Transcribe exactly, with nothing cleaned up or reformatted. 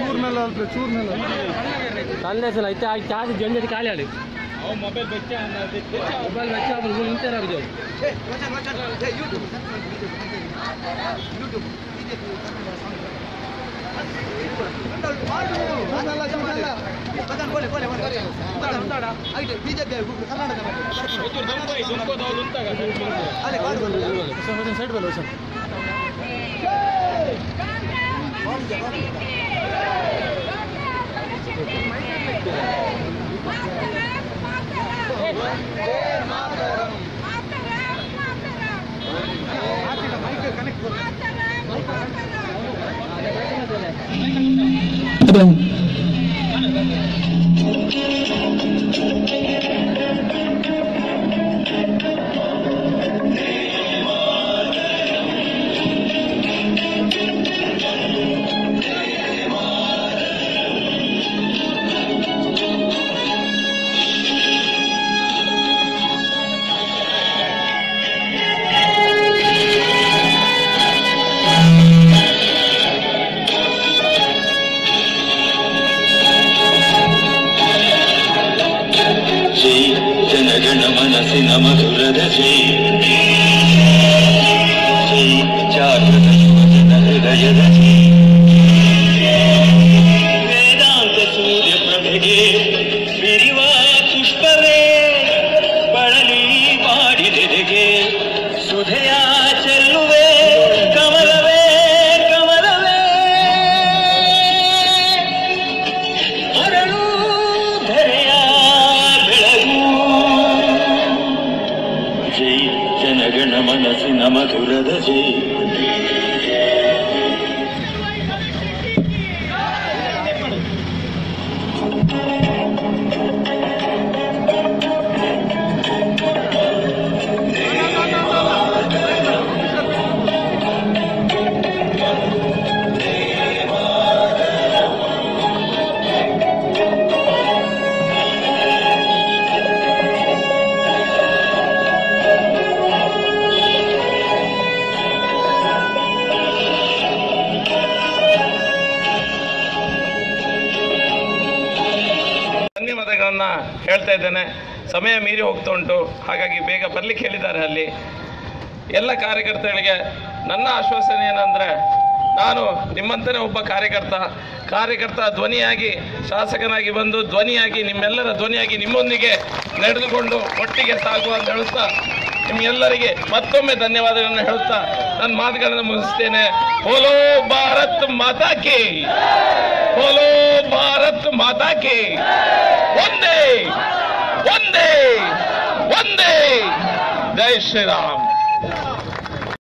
ಚೂರ್ ಮೇಲೆ ಅಲ್ರಿ ಚೂರ್ ಮೇಲೆ ತಂದೆ ಸಲ ಐತೆ ಆಗಿ ಚಾರ್ಜ್ ಜಂಜಿ ಖಾಲಿ ಆಡಿ ಅವು ಮೊಬೈಲ್ ಬೆಚ್ಚ ಮೊಬೈಲ್ ಬೆಚ್ಚ ಆದ್ರೆ ನಿಂತೇನೆ ಆಗಿದೆ ಸೈಡ್ ಬಲ್ಲ ಸರ್ ಜನಗಣ ಮನಸ್ಸಿನ ಮಧುರದ ಜೈ ಜೈ ಜಾಗೃತ ಯುವಜನ ಹೃದಯದ ಜೈ ವೇದಾಂತ ಸೂರ್ಯ ಪ್ರಭೆಗೆ ಬಿರಿವ ಪುಷ್ಪವೇ ಬಳಲಿ ಮಾಡಿದೆದೆಗೆ ಸುಧೆಯ ಚೆಲ್ಲುವೆ ಕಮಲವೇ ಕಮಲವೇ ಅರಳು ಧರೆಯ ಜನಗಣ ಮನಸ್ಸಿನ ಮಧುರದ ಜೈ ಧನ್ಯವಾದಗಳನ್ನ ಹೇಳ್ತಾ ಇದ್ದೇನೆ. ಸಮಯ ಮೀರಿ ಹೋಗ್ತಾ ಉಂಟು, ಹಾಗಾಗಿ ಬೇಗ ಬರಲಿಕ್ಕೆ ಹೇಳಿದ್ದಾರೆ. ಅಲ್ಲಿ ಎಲ್ಲ ಕಾರ್ಯಕರ್ತಗಳಿಗೆ ನನ್ನ ಆಶ್ವಾಸನೆ ಏನಂದರೆ, ನಾನು ನಿಮ್ಮಂತನೇ ಒಬ್ಬ ಕಾರ್ಯಕರ್ತ ಕಾರ್ಯಕರ್ತ ಧ್ವನಿಯಾಗಿ ಶಾಸಕನಾಗಿ ಬಂದು ಧ್ವನಿಯಾಗಿ ನಿಮ್ಮೆಲ್ಲರ ಧ್ವನಿಯಾಗಿ ನಿಮ್ಮೊಂದಿಗೆ ನಡೆದುಕೊಂಡು ಒಟ್ಟಿಗೆ ಸಾಗುವ ಅಂತ ಹೇಳುತ್ತಾ ನಿಮ್ಮೆಲ್ಲರಿಗೆ ಮತ್ತೊಮ್ಮೆ ಧನ್ಯವಾದಗಳನ್ನು ಹೇಳುತ್ತಾ ನನ್ನ ಮಾತುಗಳನ್ನು ಮುಗಿಸ್ತೇನೆ. ಬೋಲೋ ಭಾರತ್ ಮಾತಾ ಕಿ, ಬೋಲೋ ಭಾರತ್ ಮಾತಾ ಕಿ. ಒಂದೇ ಒಂದೇ ಒಂದೇ ಜೈ ಶ್ರೀರಾಮ್.